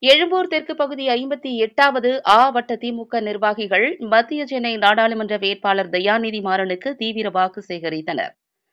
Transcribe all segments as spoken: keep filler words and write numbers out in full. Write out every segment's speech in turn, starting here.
எழும்பூர் தெற்கு பகுதி ஐம்பத்தி எட்டாவது ஆ வட்ட திமுக நிர்வாகிகள் மத்திய சென்னை நாடாளுமன்ற வேட்பாளர் தயாநிதி மாறனுக்கு தீவிர வாக்கு சேகரித்தனர்.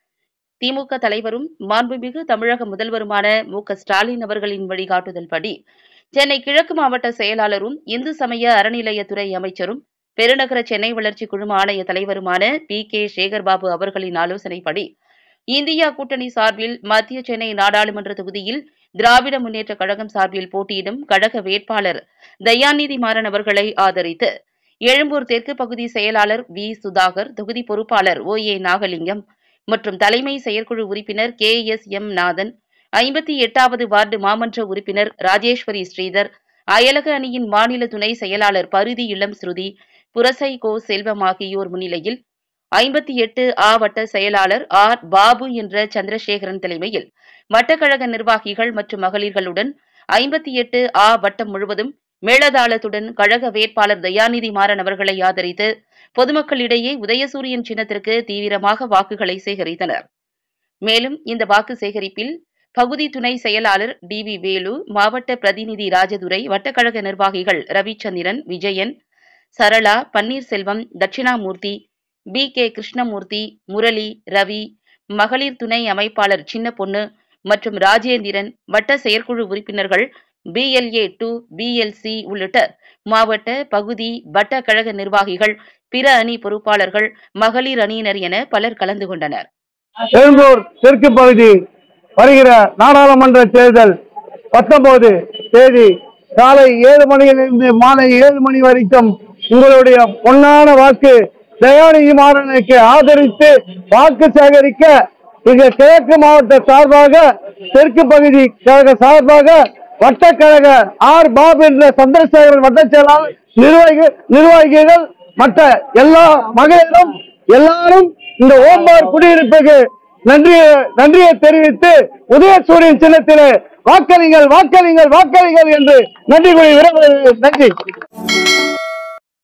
திமுக தலைவரும் மாண்புமிகு தமிழக முதல்வருமான மு க ஸ்டாலின் அவர்களின் வழிகாட்டுதல்படி சென்னை கிழக்கு மாவட்ட செயலாளரும் இந்து சமய அறநிலையத்துறை அமைச்சரும் பெருநகர சென்னை வளர்ச்சி குழும ஆணைய தலைவருமான பி கே சேகர்பாபு அவர்களின் ஆலோசனைப்படி இந்தியா கூட்டணி சார்பில் மத்திய சென்னை நாடாளுமன்ற தொகுதியில் திராவிட முன்னேற்ற கழகம் சார்பில் போட்டியிடும் கழக வேட்பாளர் தயாநிதி மாறன் அவர்களை ஆதரித்து எழும்பூர் தெற்கு பகுதி செயலாளர் வி சுதாகர், தொகுதி பொறுப்பாளர் ஓ ஏ நாகலிங்கம் மற்றும் தலைமை செயற்குழு உறுப்பினர் கே எஸ் எம் நாதன், ஐம்பத்தி எட்டாவது வார்டு மாமன்ற உறுப்பினர் ராஜேஸ்வரி ஸ்ரீதர், அயலக அணியின் மாநில துணை செயலாளர் பருதி இளம் ஸ்ருதி, புரசை கோ செல்வம் ஆகியோர் முன்னிலையில் ஐம்பத்தி எட்டு ஆ வட்ட செயலாளர் ஆர் பாபு என்ற சந்திரசேகரன் தலைமையில் வட்டக்கழக நிர்வாகிகள் மற்றும் மகளிர்களுடன் ஐம்பத்தி எட்டு ஆ வட்டம் முழுவதும் மேளதாளத்துடன் கழக வேட்பாளர் தயாநிதி மாறன் அவர்களை ஆதரித்து பொதுமக்களிடையே உதயசூரியன் சின்னத்திற்கு தீவிரமாக வாக்குகளை சேகரித்தனர். மேலும் இந்த வாக்கு சேகரிப்பில் பகுதி துணை செயலாளர் டி வி வேலு, மாவட்ட பிரதிநிதி ராஜதுரை, வட்டக்கழக நிர்வாகிகள் ரவிச்சந்திரன், விஜயன், சரளா, பன்னீர்செல்வம், தட்சிணாமூர்த்தி, பி கே கிருஷ்ணமூர்த்தி, முரளி, ரவி, மகளிர் துணை அமைப்பாளர் சின்ன பொண்ணு மற்றும் ராஜேந்திரன், வட்ட செயற்குழு உறுப்பினர்கள் B L A two, B L C உள்ளிட்ட மாவட்ட, பகுதி, வட்ட கழக நிர்வாகிகள், பிற அணி பொறுப்பாளர்கள், மகளிர் அணியினர் என பலர் கலந்து கொண்டனர். எழும்பூர் தெற்கு பகுதி வருகிற நாடாளுமன்ற தேர்தல் பத்தொன்பது தேதி காலை ஏழு மணியிலிருந்து மாலை ஏழு மணி வரைக்கும் உங்களுடைய பொன்னான வாக்கு தயாநிதி மாறனுக்கு ஆதரித்து வாக்கு சேகரிக்க இங்க கிழக்கு மாவட்ட சார்பாக, தெற்கு பகுதி கழக சார்பாக வட்டக்கழக ஆர் பாபு என்ற சந்திரசேகரன் வட்ட செயலாளர், நிர்வாகிகள் நிர்வாகிகள் மற்ற எல்லா மகளிரும் எல்லாரும் இந்த ஓம்பார் குடியிருப்புக்கு நன்றி நன்றியை தெரிவித்து உதயசூரியன் சின்னத்திலே வாக்களிங்கள் வாக்களிங்கள் வாக்களிங்கள் என்று நன்றி கூறி விரும்புகிறேன். நன்றி.